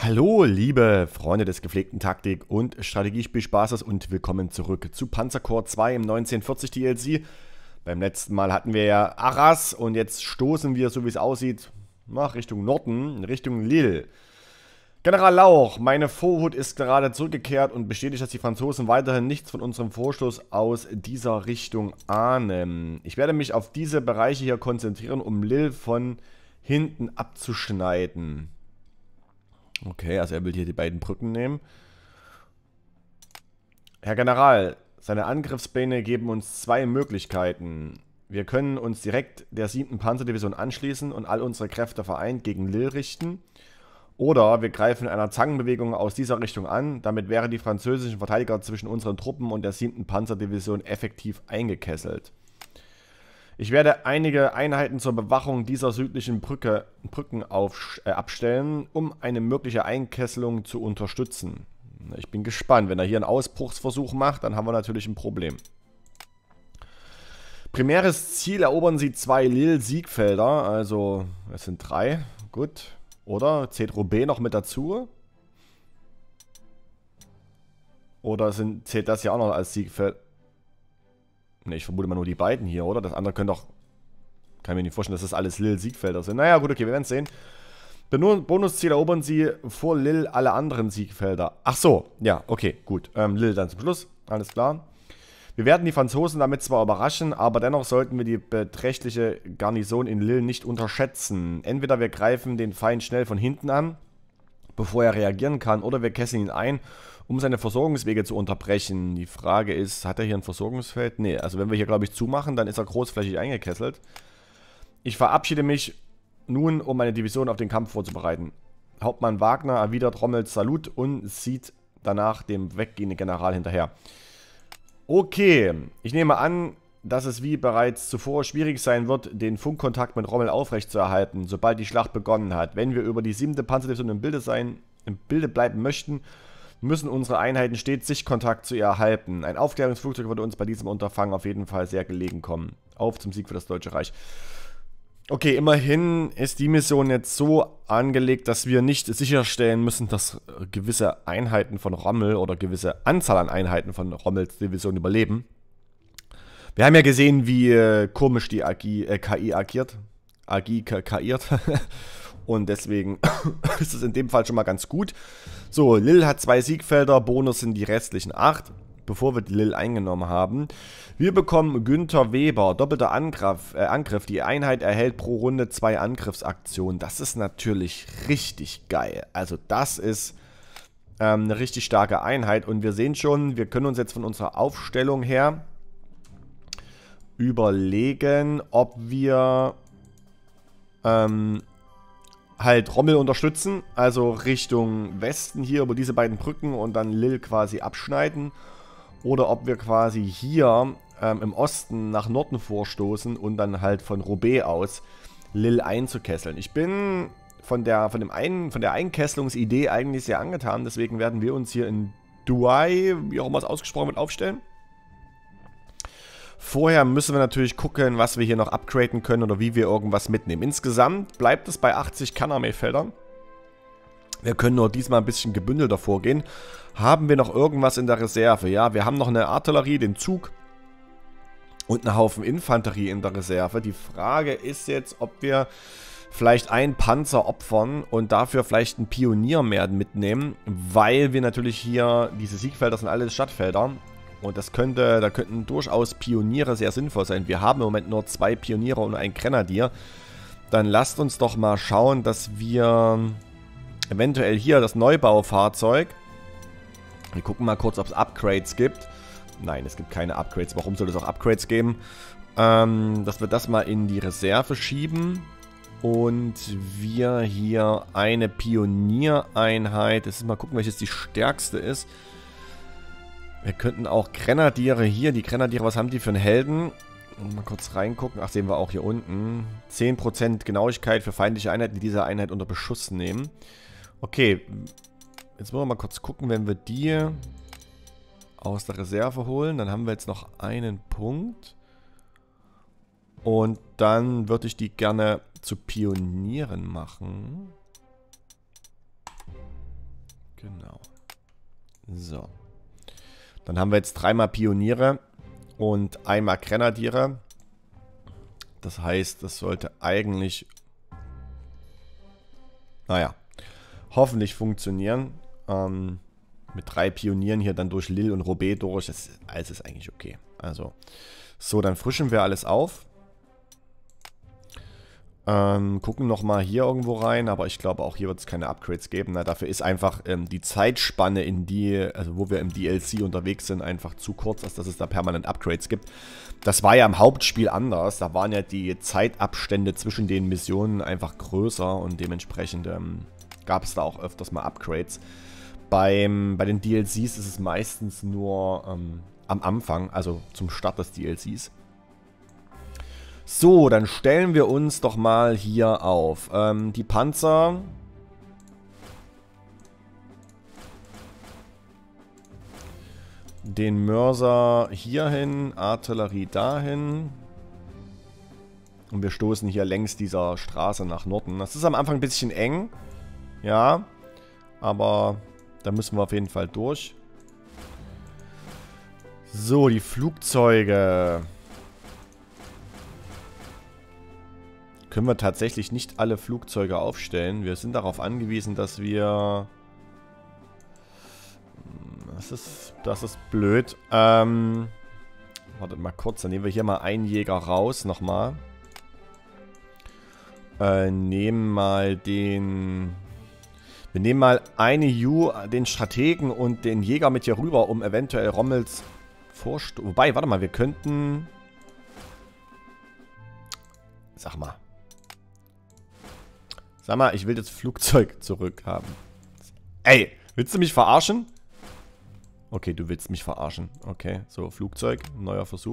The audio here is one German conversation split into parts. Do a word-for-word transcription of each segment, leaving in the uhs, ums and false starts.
Hallo, liebe Freunde des gepflegten Taktik- und Strategiespielspaßes und willkommen zurück zu Panzerkorps zwei im neunzehnhundertvierzig D L C. Beim letzten Mal hatten wir ja Arras und jetzt stoßen wir, so wie es aussieht, nach Richtung Norden, Richtung Lille. General Lauch, meine Vorhut ist gerade zurückgekehrt und bestätigt, dass die Franzosen weiterhin nichts von unserem Vorstoß aus dieser Richtung ahnen. Ich werde mich auf diese Bereiche hier konzentrieren, um Lille von hinten abzuschneiden. Okay, also er will hier die beiden Brücken nehmen. Herr General, seine Angriffspläne geben uns zwei Möglichkeiten. Wir können uns direkt der siebten Panzerdivision anschließen und all unsere Kräfte vereint gegen Lille richten. Oder wir greifen in einer Zangenbewegung aus dieser Richtung an. Damit wären die französischen Verteidiger zwischen unseren Truppen und der siebten Panzerdivision effektiv eingekesselt. Ich werde einige Einheiten zur Bewachung dieser südlichen Brücke, Brücken auf, äh, abstellen, um eine mögliche Einkesselung zu unterstützen. Ich bin gespannt. Wenn er hier einen Ausbruchsversuch macht, dann haben wir natürlich ein Problem. Primäres Ziel: erobern Sie zwei Lille-Siegfelder. Also, es sind drei. Gut. Oder zählt Roubaix noch mit dazu? Oder sind, zählt das ja auch noch als Siegfeld? Ne, ich vermute mal nur die beiden hier, oder? Das andere können doch... Kann mir nicht vorstellen, dass das alles Lille-Siegfelder sind. Naja, gut, okay, wir werden es sehen. Bonusziel: erobern Sie vor Lille alle anderen Siegfelder. Ach so, ja, okay, gut. Ähm, Lille dann zum Schluss, alles klar. Wir werden die Franzosen damit zwar überraschen, aber dennoch sollten wir die beträchtliche Garnison in Lille nicht unterschätzen. Entweder wir greifen den Feind schnell von hinten an, bevor er reagieren kann, oder wir kesseln ihn ein, um seine Versorgungswege zu unterbrechen. Die Frage ist, hat er hier ein Versorgungsfeld? Nee, also wenn wir hier, glaube ich, zumachen, dann ist er großflächig eingekesselt. Ich verabschiede mich nun, um meine Division auf den Kampf vorzubereiten. Hauptmann Wagner erwidert Rommels Salut und sieht danach dem weggehenden General hinterher. Okay, ich nehme an, dass es wie bereits zuvor schwierig sein wird, den Funkkontakt mit Rommel aufrechtzuerhalten, sobald die Schlacht begonnen hat. Wenn wir über die siebte Panzerdivision im Bilde sein, im Bilde bleiben möchten, müssen unsere Einheiten stets Sichtkontakt zu ihr erhalten. Ein Aufklärungsflugzeug würde uns bei diesem Unterfangen auf jeden Fall sehr gelegen kommen. Auf zum Sieg für das Deutsche Reich. Okay, immerhin ist die Mission jetzt so angelegt, dass wir nicht sicherstellen müssen, dass gewisse Einheiten von Rommel oder gewisse Anzahl an Einheiten von Rommels Division überleben. Wir haben ja gesehen, wie äh, komisch die A G, äh, K I agiert. A G K-iert. Und deswegen ist es in dem Fall schon mal ganz gut. So, Lille hat zwei Siegfelder, Bonus sind die restlichen acht, bevor wir Lille eingenommen haben. Wir bekommen Günther Weber, doppelter Angriff, äh, Angriff. Die Einheit erhält pro Runde zwei Angriffsaktionen. Das ist natürlich richtig geil. Also das ist ähm, eine richtig starke Einheit. Und wir sehen schon, wir können uns jetzt von unserer Aufstellung her überlegen, ob wir ähm, halt Rommel unterstützen. Also Richtung Westen hier über diese beiden Brücken und dann Lille quasi abschneiden. Oder ob wir quasi hier ähm, im Osten nach Norden vorstoßen und dann halt von Roubaix aus Lille einzukesseln. Ich bin von der, von dem einen, von der Einkesselungsidee eigentlich sehr angetan. Deswegen werden wir uns hier in Douai, wie auch immer es ausgesprochen wird, aufstellen. Vorher müssen wir natürlich gucken, was wir hier noch upgraden können oder wie wir irgendwas mitnehmen. Insgesamt bleibt es bei achtzig Kernarmeefeldern. Wir können nur diesmal ein bisschen gebündelter vorgehen. Haben wir noch irgendwas in der Reserve? Ja, wir haben noch eine Artillerie, den Zug und einen Haufen Infanterie in der Reserve. Die Frage ist jetzt, ob wir vielleicht einen Panzer opfern und dafür vielleicht einen Pionier mehr mitnehmen, weil wir natürlich hier, diese Siegfelder sind alles Stadtfelder und das könnte, da könnten durchaus Pioniere sehr sinnvoll sein. Wir haben im Moment nur zwei Pioniere und einen Grenadier. Dann lasst uns doch mal schauen, dass wir eventuell hier das Neubaufahrzeug. Wir gucken mal kurz, ob es Upgrades gibt. Nein, es gibt keine Upgrades. Warum soll es auch Upgrades geben? Ähm, dass wir das mal in die Reserve schieben. Und wir hier eine Pioniereinheit. Das ist mal gucken, welches die stärkste ist. Wir könnten auch Grenadiere hier. Die Grenadiere, was haben die für einen Helden? Mal kurz reingucken. Ach, sehen wir auch hier unten. zehn Prozent Genauigkeit für feindliche Einheiten, die diese Einheit unter Beschuss nehmen. Okay, jetzt wollen wir mal kurz gucken, wenn wir die aus der Reserve holen, dann haben wir jetzt noch einen Punkt. Und dann würde ich die gerne zu Pionieren machen. Genau. So. Dann haben wir jetzt dreimal Pioniere und einmal Grenadiere. Das heißt, das sollte eigentlich, naja, hoffentlich funktionieren. Ähm, mit drei Pionieren hier dann durch Lille und Roubaix durch. Das ist, alles ist eigentlich okay. Also, so, dann frischen wir alles auf. Ähm, gucken nochmal hier irgendwo rein, aber ich glaube auch hier wird es keine Upgrades geben. Na, dafür ist einfach ähm, die Zeitspanne, in die, also wo wir im D L C unterwegs sind, einfach zu kurz, als dass es da permanent Upgrades gibt. Das war ja im Hauptspiel anders. Da waren ja die Zeitabstände zwischen den Missionen einfach größer und dementsprechend ähm, gab es da auch öfters mal Upgrades. Beim, bei den D L Cs ist es meistens nur ähm, am Anfang, also zum Start des D L Cs. So, dann stellen wir uns doch mal hier auf. Ähm, die Panzer. Den Mörser hierhin, Artillerie dahin. Und wir stoßen hier längs dieser Straße nach Norden. Das ist am Anfang ein bisschen eng. Ja, aber da müssen wir auf jeden Fall durch. So, die Flugzeuge. Können wir tatsächlich nicht alle Flugzeuge aufstellen. Wir sind darauf angewiesen, dass wir... Das ist, das ist blöd. Ähm, wartet mal kurz, dann nehmen wir hier mal einen Jäger raus, nochmal. Äh, nehmen mal den... Wir nehmen mal eine U, den Strategen und den Jäger mit hier rüber, um eventuell Rommels Vorstoß... Wobei, warte mal, wir könnten... Sag mal. Sag mal, ich will das Flugzeug zurückhaben. Ey, willst du mich verarschen? Okay, du willst mich verarschen. Okay, so, Flugzeug, neuer Versuch.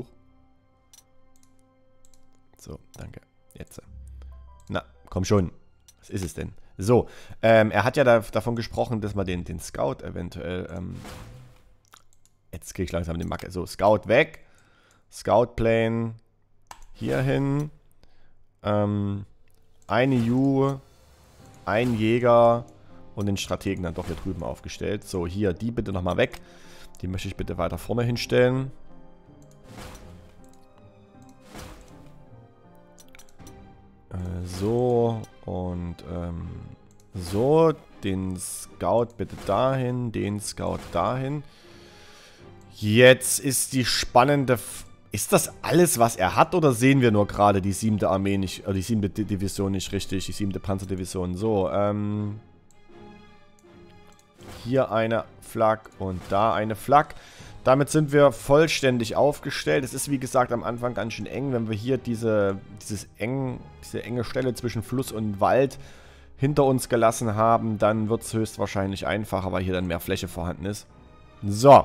So, danke. Jetzt. Na, komm schon. Was ist es denn? So, ähm, er hat ja da, davon gesprochen, dass man den, den Scout eventuell, ähm, jetzt kriege ich langsam den Macke. So, Scout weg. Scout Plane hier hin. Ähm, eine U, ein Jäger und den Strategen dann doch hier drüben aufgestellt. So, hier, die bitte nochmal weg. Die möchte ich bitte weiter vorne hinstellen. Äh, so, und ähm, so, den Scout bitte dahin, den Scout dahin. Jetzt ist die spannende... F Ist das alles, was er hat, oder sehen wir nur gerade die siebte Armee nicht, oder die siebte Division nicht richtig, die siebte Panzerdivision? So, ähm... hier eine Flak und da eine Flak. Damit sind wir vollständig aufgestellt. Es ist, wie gesagt, am Anfang ganz schön eng. Wenn wir hier diese, dieses eng, diese enge Stelle zwischen Fluss und Wald hinter uns gelassen haben, dann wird es höchstwahrscheinlich einfacher, weil hier dann mehr Fläche vorhanden ist. So.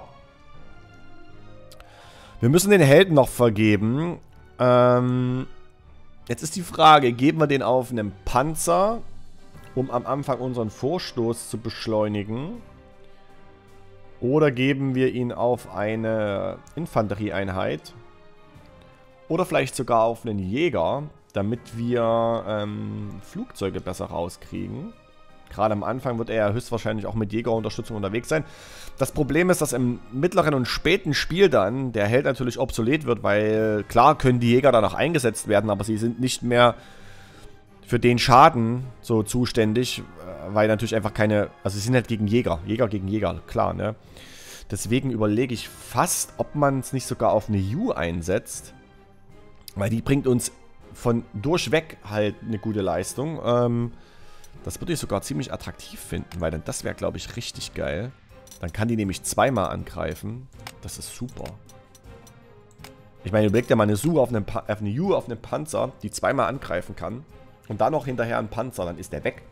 Wir müssen den Helden noch vergeben. Ähm, jetzt ist die Frage, geben wir den auf einen Panzer, um am Anfang unseren Vorstoß zu beschleunigen? Oder geben wir ihn auf eine Infanterieeinheit? Oder vielleicht sogar auf einen Jäger, damit wir ähm, Flugzeuge besser rauskriegen? Gerade am Anfang wird er ja höchstwahrscheinlich auch mit Jägerunterstützung unterwegs sein. Das Problem ist, dass im mittleren und späten Spiel dann der Held natürlich obsolet wird, weil klar können die Jäger dann auch eingesetzt werden, aber sie sind nicht mehr für den Schaden so zuständig, weil natürlich einfach keine, also sie sind halt gegen Jäger, Jäger gegen Jäger, klar, ne? Deswegen überlege ich fast, ob man es nicht sogar auf eine U einsetzt, weil die bringt uns von durchweg halt eine gute Leistung. Ähm, das würde ich sogar ziemlich attraktiv finden, weil dann das wäre, glaube ich, richtig geil. Dann kann die nämlich zweimal angreifen. Das ist super. Ich meine, überlegt ja mal eine U auf einen, auf eine U auf einen Panzer, die zweimal angreifen kann. Und dann noch hinterher ein Panzer, dann ist der weg.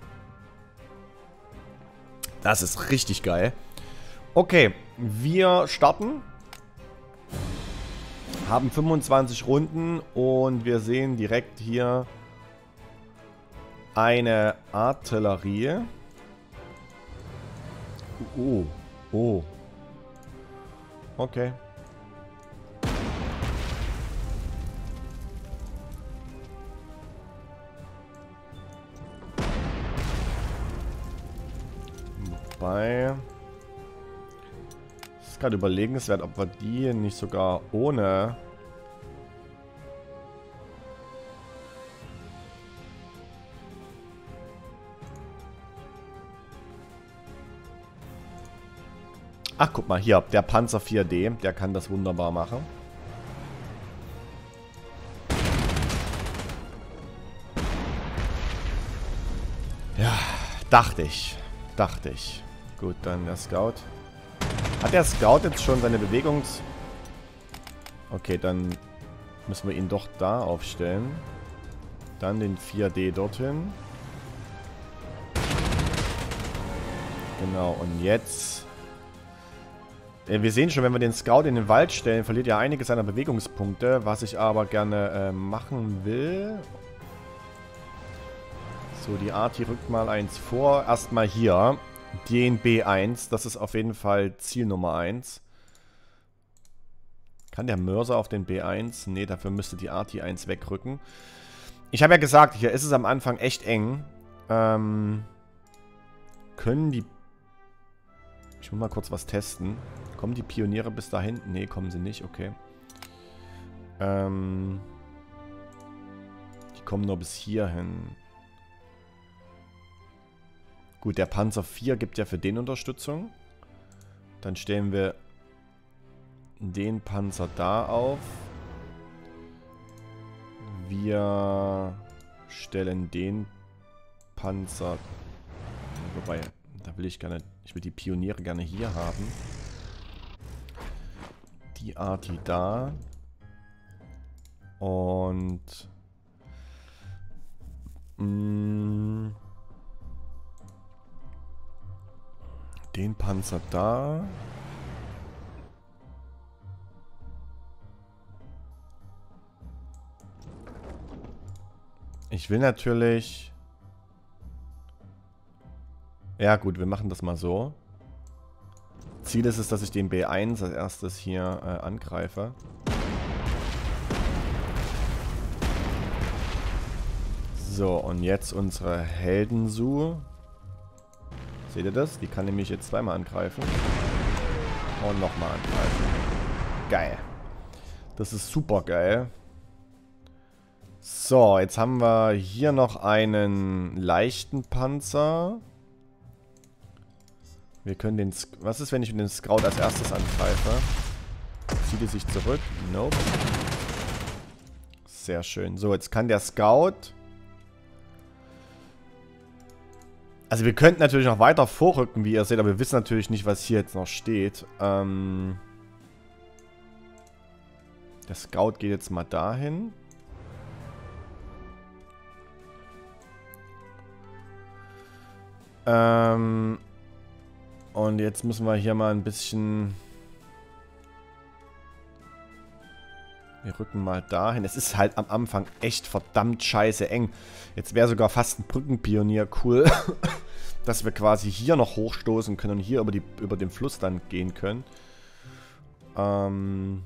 Das ist richtig geil. Okay, wir starten. Haben fünfundzwanzig Runden und wir sehen direkt hier eine Artillerie. Oh, oh. Okay. Wobei... Es ist gerade überlegenswert, ob wir die nicht sogar ohne... Ach, guck mal, hier, der Panzer vier D, der kann das wunderbar machen. Ja, dachte ich. Dachte ich. Gut, dann der Scout. Hat der Scout jetzt schon seine Bewegungs... Okay, dann müssen wir ihn doch da aufstellen. Dann den vier D dorthin. Genau, und jetzt... Wir sehen schon, wenn wir den Scout in den Wald stellen, verliert er einige seiner Bewegungspunkte. Was ich aber gerne äh, machen will... So, die Arti rückt mal eins vor. Erstmal hier. Den B eins. Das ist auf jeden Fall Ziel Nummer eins. Kann der Mörser auf den B eins? Ne, dafür müsste die Arti eins wegrücken. Ich habe ja gesagt, hier ist es am Anfang echt eng. Ähm, können die... Ich muss mal kurz was testen. Kommen die Pioniere bis dahin? Ne, kommen sie nicht. Okay. Ähm, die kommen nur bis hierhin. Gut, der Panzer vier gibt ja für den Unterstützung. Dann stellen wir den Panzer da auf. Wir stellen den Panzer... Wobei, da will ich gerne... Ich will die Pioniere gerne hier haben. Die Arti da. Und... Mh, den Panzer da. Ich will natürlich... Ja gut, wir machen das mal so. Ziel ist es, dass ich den B eins als erstes hier äh, angreife. So, und jetzt unsere Heldensu. Seht ihr das? Die kann nämlich jetzt zweimal angreifen. Und nochmal angreifen. Geil. Das ist super geil. So, jetzt haben wir hier noch einen leichten Panzer. Wir können den... Sk Was ist, wenn ich den Scout als erstes angreife? Zieht er sich zurück? Nope. Sehr schön. So, jetzt kann der Scout... Also wir könnten natürlich noch weiter vorrücken, wie ihr seht, aber wir wissen natürlich nicht, was hier jetzt noch steht. Ähm der Scout geht jetzt mal dahin. Ähm Und jetzt müssen wir hier mal ein bisschen... Wir rücken mal dahin. Es ist halt am Anfang echt verdammt scheiße eng. Jetzt wäre sogar fast ein Brückenpionier cool, dass wir quasi hier noch hochstoßen können und hier über, die, über den Fluss dann gehen können. Ähm...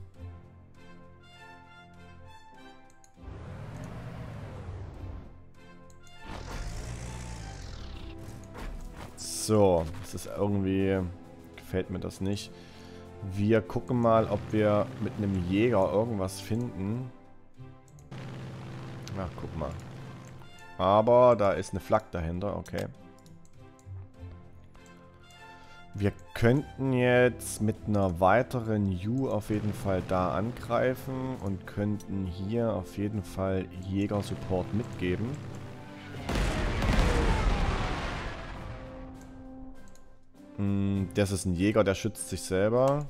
So, das ist irgendwie... Gefällt mir das nicht. Wir gucken mal, ob wir mit einem Jäger irgendwas finden. Ach, guck mal. Aber da ist eine Flak dahinter, okay. Wir könnten jetzt mit einer weiteren U auf jeden Fall da angreifen und könnten hier auf jeden Fall Jäger-Support mitgeben. Das ist ein Jäger, der schützt sich selber.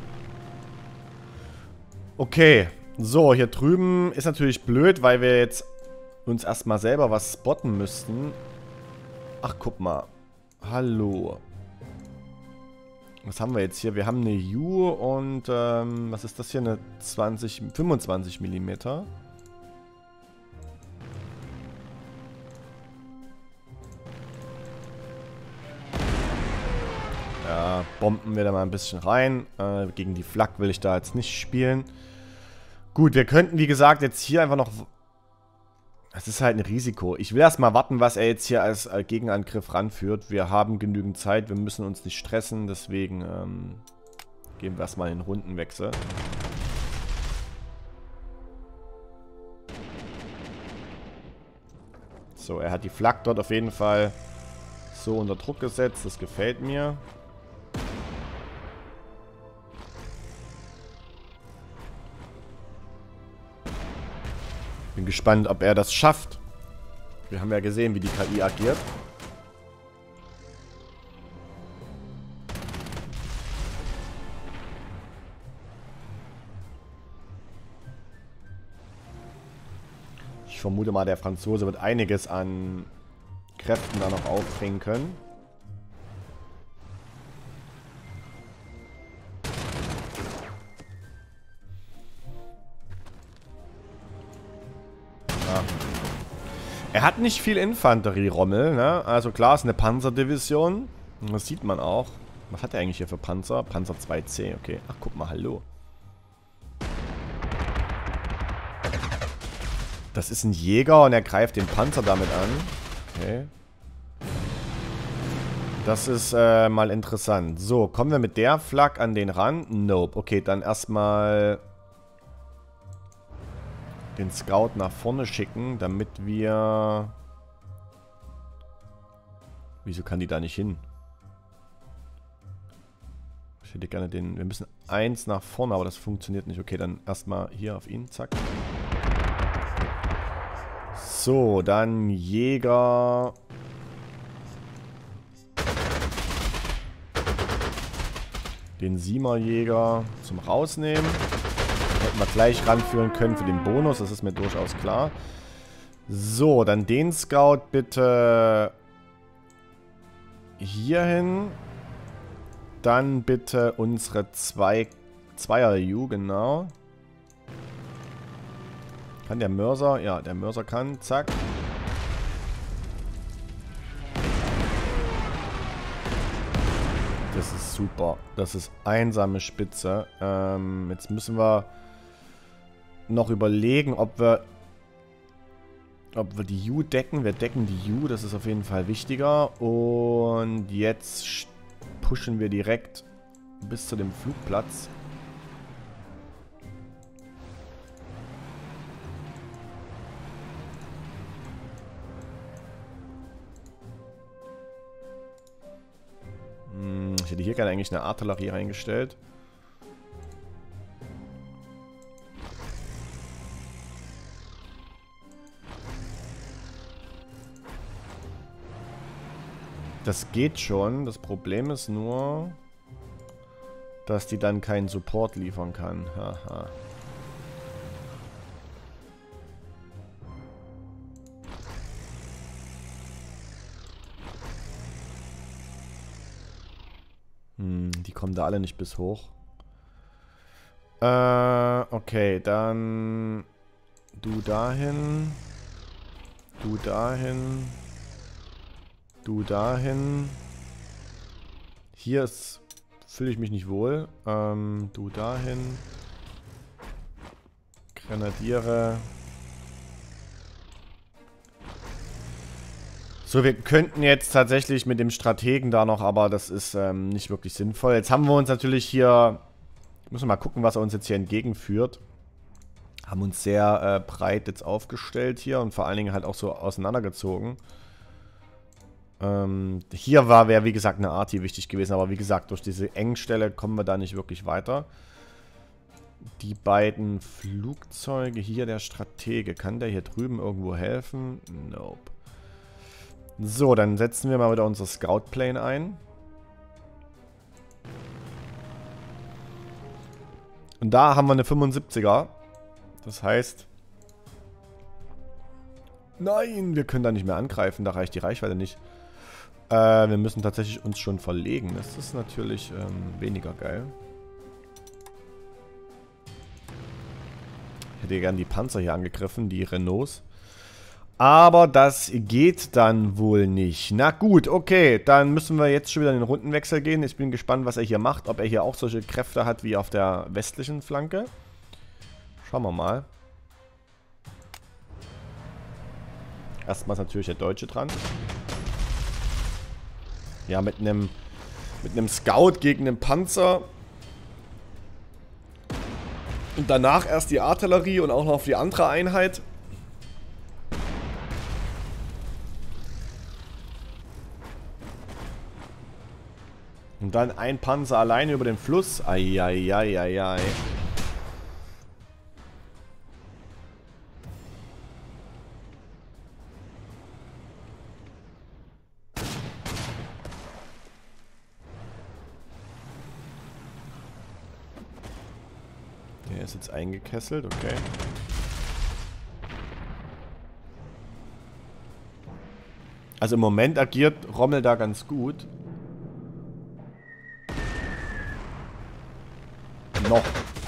Okay. So, hier drüben ist natürlich blöd, weil wir jetzt uns erstmal selber was spotten müssten. Ach, guck mal. Hallo. Was haben wir jetzt hier? Wir haben eine U und, ähm, was ist das hier? Eine zwanzig, fünfundzwanzig Millimeter. Ja, bomben wir da mal ein bisschen rein. Äh, gegen die Flak will ich da jetzt nicht spielen. Gut, wir könnten, wie gesagt, jetzt hier einfach noch... Das ist halt ein Risiko. Ich will erstmal warten, was er jetzt hier als äh, Gegenangriff ranführt. Wir haben genügend Zeit, wir müssen uns nicht stressen, deswegen ähm, geben wir erstmal den Rundenwechsel. So, er hat die Flak dort auf jeden Fall so unter Druck gesetzt, das gefällt mir. Bin gespannt, ob er das schafft. Wir haben ja gesehen, wie die K I agiert. Ich vermute mal, der Franzose wird einiges an Kräften da noch aufbringen können. Er hat nicht viel Infanterie, Rommel, ne? Also klar, ist eine Panzerdivision. Das sieht man auch. Was hat er eigentlich hier für Panzer? Panzer zwei C, okay. Ach, guck mal, hallo. Das ist ein Jäger und er greift den Panzer damit an. Okay. Das ist äh, mal interessant. So, kommen wir mit der Flak an den Rand? Nope. Okay, dann erstmal den Scout nach vorne schicken, damit wir... Wieso kann die da nicht hin? Ich hätte gerne den... Wir müssen eins nach vorne, aber das funktioniert nicht. Okay, dann erstmal hier auf ihn. Zack. So, dann Jäger... Den Siemer-Jäger zum Rausnehmen. Hätten wir gleich ranführen können für den Bonus, das ist mir durchaus klar. So, dann den Scout bitte hierhin. Dann bitte unsere zwei Zweier-U, genau. Kann der Mörser? Ja, der Mörser kann. Zack. Das ist super. Das ist einsame Spitze. Ähm, jetzt müssen wir noch überlegen, ob wir ob wir die U decken. Wir decken die U, das ist auf jeden Fall wichtiger. Und jetzt pushen wir direkt bis zu dem Flugplatz. Hm, ich hätte hier gerne eigentlich eine Artillerie reingestellt. Das geht schon. Das Problem ist nur, dass die dann keinen Support liefern kann. Haha. Hm, die kommen da alle nicht bis hoch. Äh, okay, dann du dahin. Du dahin. Du dahin. Hier ist, fühle ich mich nicht wohl. Ähm, du dahin. Grenadiere. So, wir könnten jetzt tatsächlich mit dem Strategen da noch, aber das ist ähm, nicht wirklich sinnvoll. Jetzt haben wir uns natürlich hier, müssen wir mal gucken, was er uns jetzt hier entgegenführt. Haben uns sehr äh, breit jetzt aufgestellt hier und vor allen Dingen halt auch so auseinandergezogen. Ähm, hier war, wäre wie gesagt eine Arti wichtig gewesen, aber wie gesagt, durch diese Engstelle kommen wir da nicht wirklich weiter. Die beiden Flugzeuge, hier der Stratege, kann der hier drüben irgendwo helfen? Nope. So, dann setzen wir mal wieder unser Scout-Plane ein. Und da haben wir eine fünfundsiebziger. Das heißt... Nein, wir können da nicht mehr angreifen, da reicht die Reichweite nicht. Äh, wir müssen tatsächlich uns schon verlegen. Das ist natürlich ähm, weniger geil. Ich hätte gern die Panzer hier angegriffen, die Renaults. Aber das geht dann wohl nicht. Na gut, okay. Dann müssen wir jetzt schon wieder in den Rundenwechsel gehen. Ich bin gespannt, was er hier macht. Ob er hier auch solche Kräfte hat wie auf der westlichen Flanke. Schauen wir mal. Erstmal ist natürlich der Deutsche dran. Ja, mit einem mit einem Scout gegen einen Panzer. Und danach erst die Artillerie und auch noch die andere Einheit. Und dann ein Panzer alleine über den Fluss. Eieieiei. Der ist jetzt eingekesselt, okay. Also im Moment agiert Rommel da ganz gut. Noch.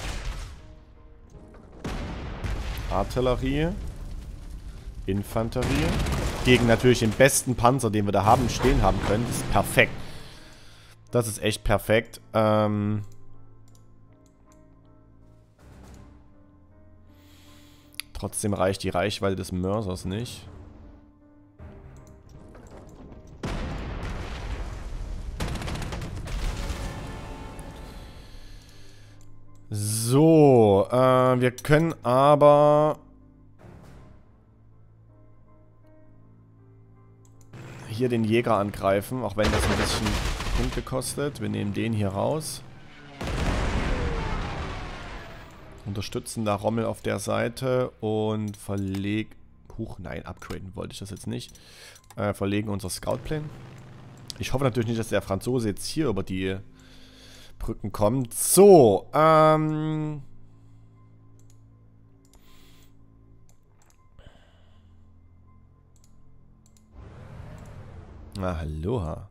Artillerie. Infanterie. Gegen natürlich den besten Panzer, den wir da haben, stehen haben können. Das ist perfekt. Das ist echt perfekt. Ähm... Trotzdem reicht die Reichweite des Mörsers nicht. So, äh, wir können aber hier den Jäger angreifen, auch wenn das ein bisschen Punkte kostet. Wir nehmen den hier raus. Unterstützen da Rommel auf der Seite und verlegen... Huch, nein, upgraden wollte ich das jetzt nicht. Äh, verlegen unser Scoutplane. Ich hoffe natürlich nicht, dass der Franzose jetzt hier über die Brücken kommt. So, ähm... Ah, aloha.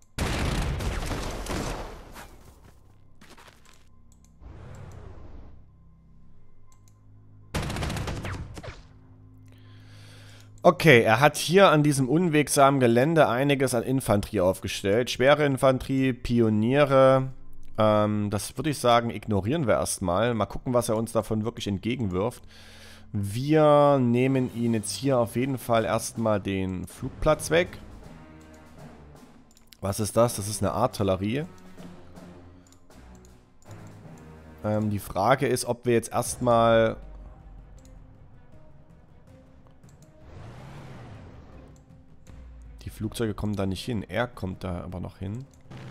Okay, er hat hier an diesem unwegsamen Gelände einiges an Infanterie aufgestellt. Schwere Infanterie, Pioniere. Ähm, das würde ich sagen, ignorieren wir erstmal. Mal gucken, was er uns davon wirklich entgegenwirft. Wir nehmen ihn jetzt hier auf jeden Fall erstmal den Flugplatz weg. Was ist das? Das ist eine Artillerie. Ähm, die Frage ist, ob wir jetzt erstmal... Die Flugzeuge kommen da nicht hin. Er kommt da aber noch hin.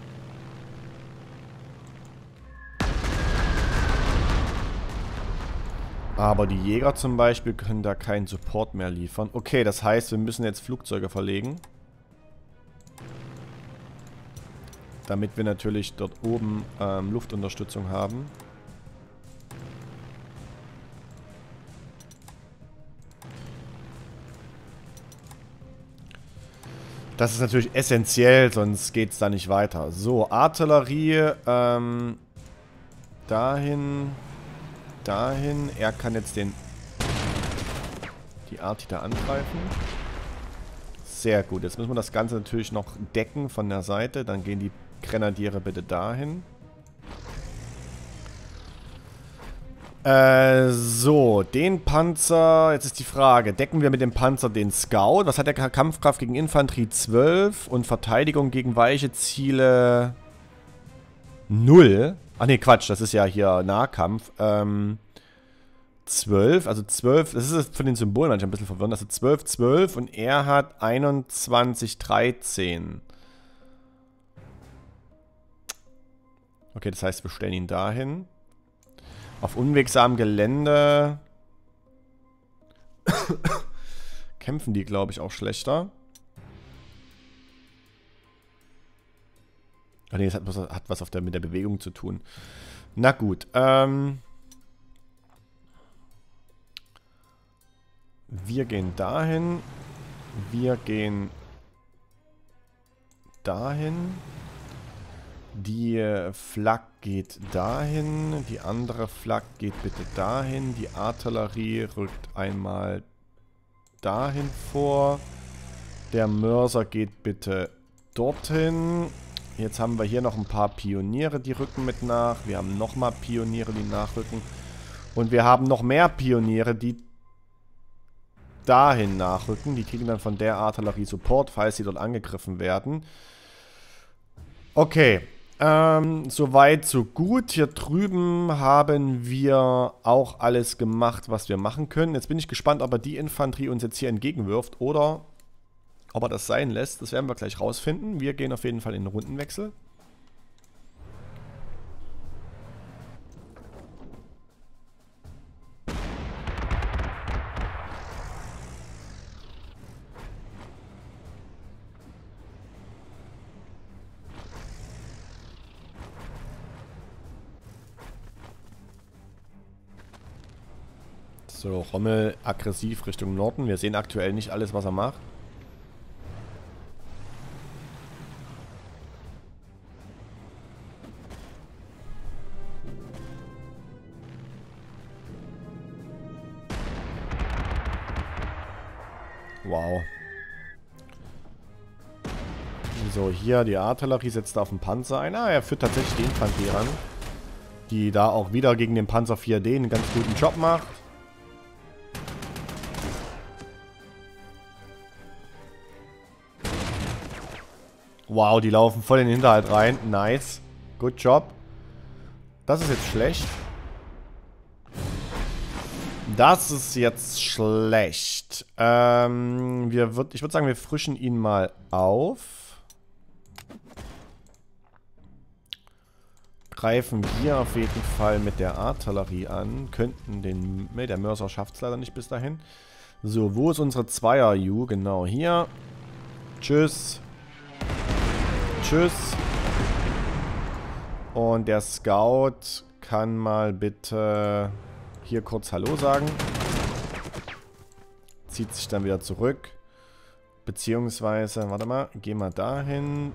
Aber die Jäger zum Beispiel können da keinen Support mehr liefern. Okay, das heißt, wir müssen jetzt Flugzeuge verlegen. Damit wir natürlich dort oben ähm, Luftunterstützung haben. Das ist natürlich essentiell, sonst geht es da nicht weiter. So, Artillerie, ähm, dahin, dahin. Er kann jetzt den, die Arti da angreifen. Sehr gut, jetzt müssen wir das Ganze natürlich noch decken von der Seite. Dann gehen die Grenadiere bitte dahin. Äh, so, den Panzer, jetzt ist die Frage, decken wir mit dem Panzer den Scout? Was hat der Kampfkraft gegen Infanterie? zwölf und Verteidigung gegen weiche Ziele null. Ach ne, Quatsch, das ist ja hier Nahkampf. Ähm, zwölf, also zwölf, das ist von den Symbolen manchmal ein bisschen verwirrend, also zwölf, zwölf und er hat einundzwanzig, dreizehn. Okay, das heißt, wir stellen ihn dahin. Auf unwegsamem Gelände kämpfen die, glaube ich, auch schlechter. Ach nee, das hat was, hat was auf der, mit der Bewegung zu tun. Na gut. Ähm wir gehen dahin. Wir gehen dahin. Die Flak geht dahin, die andere Flak geht bitte dahin, die Artillerie rückt einmal dahin vor, der Mörser geht bitte dorthin. Jetzt haben wir hier noch ein paar Pioniere, die rücken mit nach, wir haben nochmal Pioniere, die nachrücken und wir haben noch mehr Pioniere, die dahin nachrücken. Die kriegen dann von der Artillerie Support, falls sie dort angegriffen werden. Okay. Ähm, soweit, so gut. Hier drüben haben wir auch alles gemacht, was wir machen können. Jetzt bin ich gespannt, ob er die Infanterie uns jetzt hier entgegenwirft oder ob er das sein lässt. Das werden wir gleich rausfinden. Wir gehen auf jeden Fall in den Rundenwechsel. So, Rommel aggressiv Richtung Norden. Wir sehen aktuell nicht alles, was er macht. Wow. So, hier die Artillerie setzt auf den Panzer ein. Ah, er führt tatsächlich die Infanterie ran. Die da auch wieder gegen den Panzer vier D einen ganz guten Job macht. Wow, die laufen voll in den Hinterhalt rein. Nice. Good job. Das ist jetzt schlecht. Das ist jetzt schlecht. Ähm, wir würd, ich würde sagen, wir frischen ihn mal auf. Greifen hier auf jeden Fall mit der Artillerie an. Könnten den... Ne, der Mörser schafft es leider nicht bis dahin. So, wo ist unsere Zweier-U? Genau hier. Tschüss. Tschüss. Und der Scout kann mal bitte hier kurz Hallo sagen. Zieht sich dann wieder zurück. Beziehungsweise, warte mal, geh mal dahin.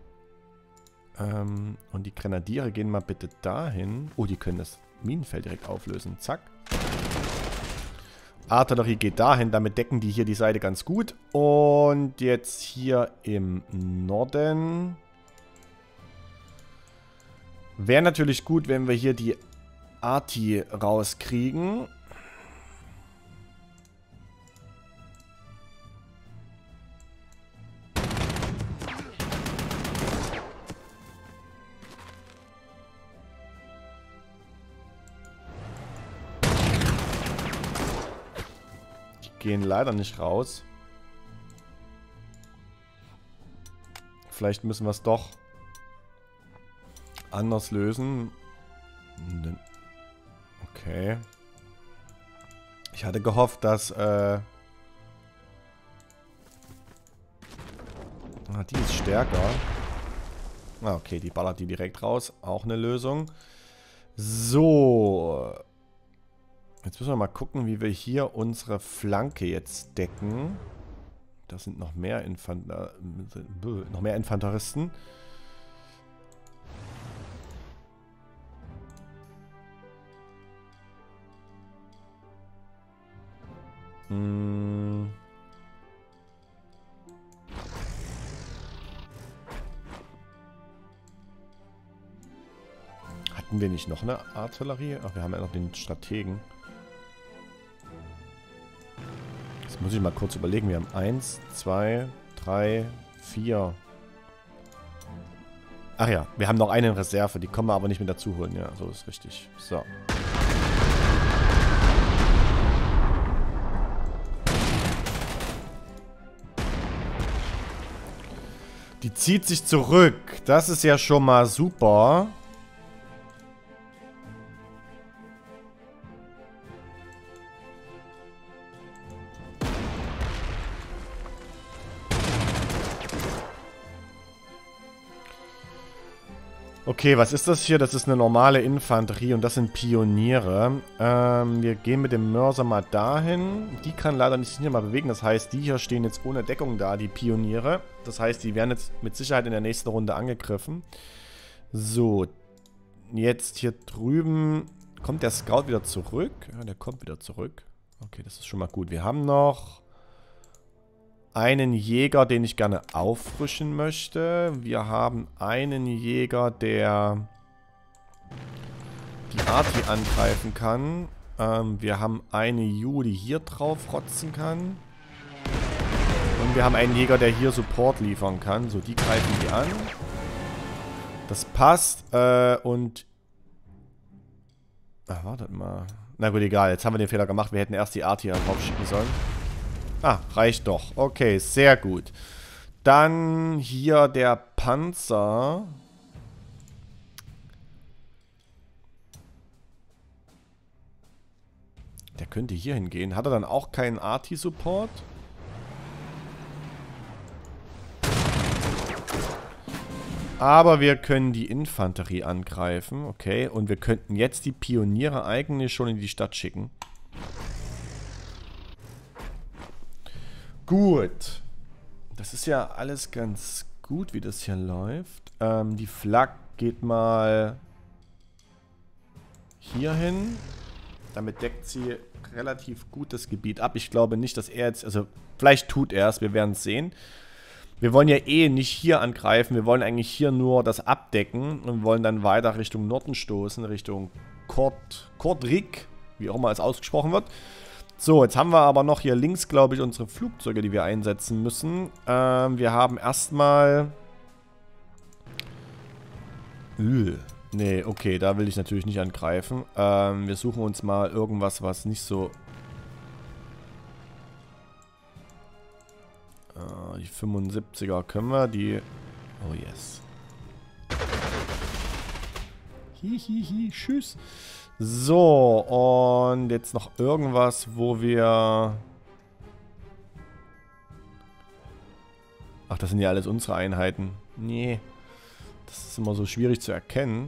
Ähm, und die Grenadiere gehen mal bitte dahin. Oh, die können das Minenfeld direkt auflösen. Zack. Artillerie geht dahin, damit decken die hier die Seite ganz gut. Und jetzt hier im Norden. Wäre natürlich gut, wenn wir hier die Arti rauskriegen. Die gehen leider nicht raus. Vielleicht müssen wir es doch anders lösen. Okay. Ich hatte gehofft, dass... Äh ah, die ist stärker. Ah, okay, die ballert die direkt raus. Auch eine Lösung. So. Jetzt müssen wir mal gucken, wie wir hier unsere Flanke jetzt decken. Da sind noch mehr Infant äh, noch mehr Infanteristen. Hm. Hatten wir nicht noch eine Artillerie? Ach, wir haben ja noch den Strategen. Jetzt muss ich mal kurz überlegen. Wir haben eins, zwei, drei, vier. Ach ja, wir haben noch eine in Reserve. Die können wir aber nicht mehr dazu holen. Ja, so ist richtig. So. Die zieht sich zurück. Das ist ja schon mal super. Okay, was ist das hier? Das ist eine normale Infanterie und das sind Pioniere. Ähm, wir gehen mit dem Mörser mal dahin. Die kann leider nicht hier mal bewegen. Das heißt, die hier stehen jetzt ohne Deckung da, die Pioniere. Das heißt, die werden jetzt mit Sicherheit in der nächsten Runde angegriffen. So, jetzt hier drüben kommt der Scout wieder zurück. Ja, der kommt wieder zurück. Okay, das ist schon mal gut. Wir haben noch einen Jäger, den ich gerne auffrischen möchte. Wir haben einen Jäger, der die Arti angreifen kann. Ähm, wir haben eine Ju, die hier drauf rotzen kann. Und wir haben einen Jäger, der hier Support liefern kann. So, die greifen die an. Das passt. Äh, und... Ach, wartet mal. Na gut, egal. Jetzt haben wir den Fehler gemacht. Wir hätten erst die Art hier drauf schicken sollen. Ah, reicht doch. Okay, sehr gut. Dann hier der Panzer. Der könnte hier hingehen. Hat er dann auch keinen Arti-Support? Aber wir können die Infanterie angreifen. Okay, und wir könnten jetzt die Pioniere eigentlich schon in die Stadt schicken. Gut. Das ist ja alles ganz gut, wie das hier läuft. Ähm, die Flak geht mal hier hin. Damit deckt sie relativ gut das Gebiet ab. Ich glaube nicht, dass er jetzt... Also, vielleicht tut er es. Wir werden es sehen. Wir wollen ja eh nicht hier angreifen. Wir wollen eigentlich hier nur das abdecken. Und wollen dann weiter Richtung Norden stoßen. Richtung Kort, Kortrik. Wie auch immer es ausgesprochen wird. So, jetzt haben wir aber noch hier links, glaube ich, unsere Flugzeuge, die wir einsetzen müssen. Ähm, wir haben erstmal... Üh. Nee, okay, da will ich natürlich nicht angreifen. Ähm, wir suchen uns mal irgendwas, was nicht so... Äh, die fünfundsiebziger können wir, die... Oh yes. Hihihi, tschüss. So, und jetzt noch irgendwas, wo wir... Ach, das sind ja alles unsere Einheiten. Nee, das ist immer so schwierig zu erkennen.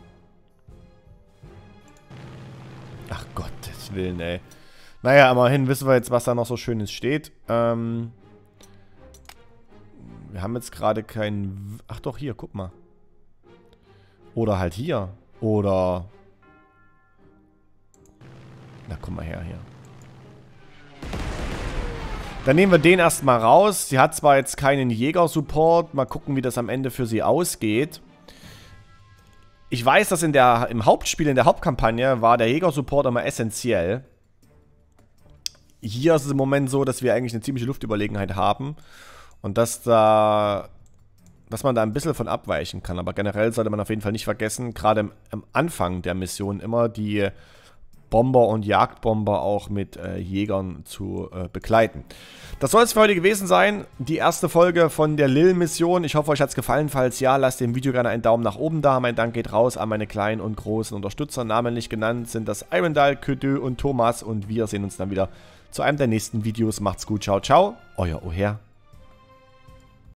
Ach Gottes Willen, ey. Naja, immerhin wissen wir jetzt, was da noch so Schönes steht. Ähm... Wir haben jetzt gerade keinen... Ach doch, hier, guck mal. Oder halt hier. Oder... Na, komm mal her hier. Dann nehmen wir den erstmal raus. Sie hat zwar jetzt keinen Jäger-Support. Mal gucken, wie das am Ende für sie ausgeht. Ich weiß, dass in der, im Hauptspiel, in der Hauptkampagne, war der Jäger-Support immer essentiell. Hier ist es im Moment so, dass wir eigentlich eine ziemliche Luftüberlegenheit haben. Und dass da... dass man da ein bisschen von abweichen kann. Aber generell sollte man auf jeden Fall nicht vergessen, gerade am, am Anfang der Mission immer die Bomber und Jagdbomber auch mit äh, Jägern zu äh, begleiten. Das soll es für heute gewesen sein. Die erste Folge von der Lil-Mission. Ich hoffe, euch hat es gefallen. Falls ja, lasst dem Video gerne einen Daumen nach oben da. Mein Dank geht raus an meine kleinen und großen Unterstützer. Namentlich genannt sind das Irondal, Ködö und Thomas. Und wir sehen uns dann wieder zu einem der nächsten Videos. Macht's gut. Ciao, ciao. Euer Oher.